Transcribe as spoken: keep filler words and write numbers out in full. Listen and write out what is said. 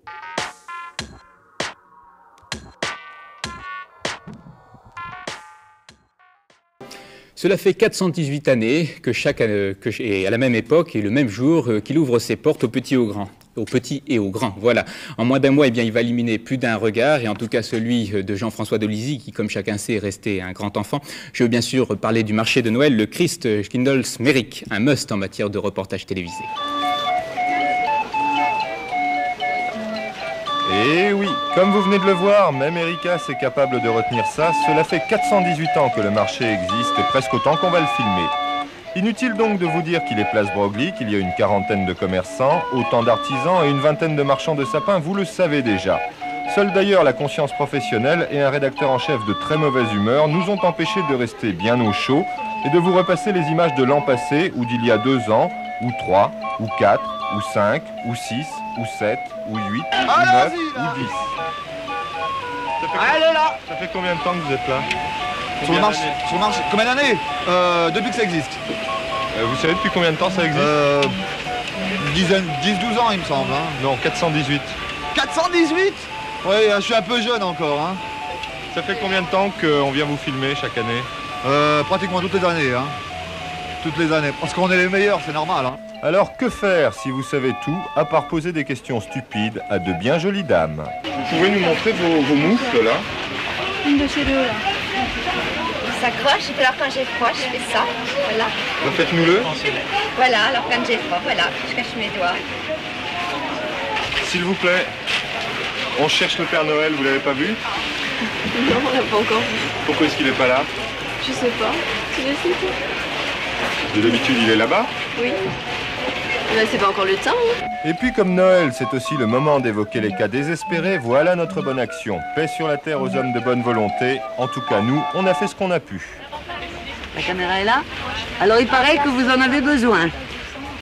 Cela fait quatre cent dix-huit années que chaque, euh, que, et à la même époque et le même jour euh, qu'il ouvre ses portes aux petits et aux grands. Aux petits et aux grands, voilà. En moins d'un mois, eh bien, il va éliminer plus d'un regard, et en tout cas celui de Jean-François de Lizy, qui, comme chacun sait, est resté un grand enfant. Je veux bien sûr parler du marché de Noël, le Christ Schindelsmerik, un must en matière de reportage télévisé. Et oui, comme vous venez de le voir, même Erika c'est capable de retenir ça. Cela fait quatre cent dix-huit ans que le marché existe, presque autant qu'on va le filmer. Inutile donc de vous dire qu'il est place Broglie, qu'il y a une quarantaine de commerçants, autant d'artisans et une vingtaine de marchands de sapins, vous le savez déjà. Seule d'ailleurs la conscience professionnelle et un rédacteur en chef de très mauvaise humeur nous ont empêchés de rester bien au chaud et de vous repasser les images de l'an passé ou d'il y a deux ans, ou trois, ou quatre, ou cinq, ou six, ou sept, ou huit, ou neuf, ou dix. Ça fait, Allez là Ça fait combien de temps que vous êtes là? Sur le marché, sur le marché, combien d'années euh, Depuis que ça existe. Euh, vous savez depuis combien de temps ça existe? euh, dix douze ans il me semble. Hein. Non, quatre cent dix-huit. quatre cent dix-huit? Oui, je suis un peu jeune encore. Hein. Ça fait combien de temps qu'on vient vous filmer chaque année? euh, Pratiquement toutes les années. Hein. Toutes les années. Parce qu'on est les meilleurs, c'est normal. Hein. Alors que faire si vous savez tout, à part poser des questions stupides à de bien jolies dames? Vous pouvez nous montrer vos, vos moufles là? Une de ces deux là. S'accroche, et alors quand j'ai froid, je fais ça, voilà. Faites-nous-le. Voilà, alors quand j'ai froid, voilà, je cache mes doigts. S'il vous plaît, on cherche le Père Noël, vous l'avez pas vu? Non, on l'a pas encore vu. Pourquoi est-ce qu'il n'est pas là? Je sais pas. Tu le sais toi? De d'habitude, il est là-bas? Oui. Ben, c'est pas encore le temps. Hein. Et puis comme Noël, c'est aussi le moment d'évoquer les cas désespérés, voilà notre bonne action. Paix sur la terre aux hommes de bonne volonté. En tout cas, nous, on a fait ce qu'on a pu. La caméra est là. Alors il paraît que vous en avez besoin.